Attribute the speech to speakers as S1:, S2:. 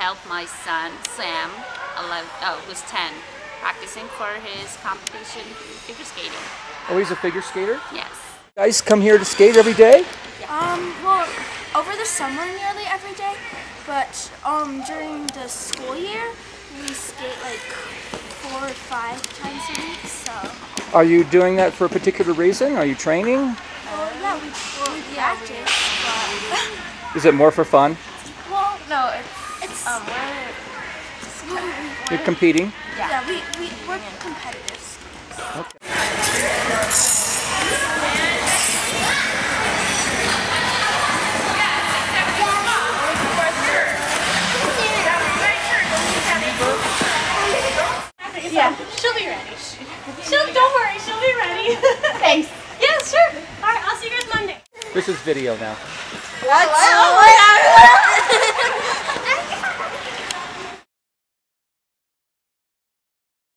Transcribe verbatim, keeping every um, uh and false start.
S1: help my son, Sam, eleven, oh, who's ten, practicing for his competition figure skating.
S2: Oh, he's a figure skater?
S1: Yes.
S2: You guys come here to skate every day?
S3: Um, well, over the summer nearly every day, but um, during the school year, we skate like four or five times a week, so.
S2: Are you doing that for a particular reason? Are you training?
S3: Well, yeah, we, well, we practice, but.
S2: Is it more for fun?
S3: Well, no, it's, it's um, we're,
S2: You're competing?
S3: Yeah, yeah we, we, we're competitive.
S2: Okay.
S4: Yeah, she'll be ready. She'll, don't worry, she'll be ready. Thanks. Yeah, sure. All right, I'll see you guys Monday.
S2: This is video now.
S3: What? Oh,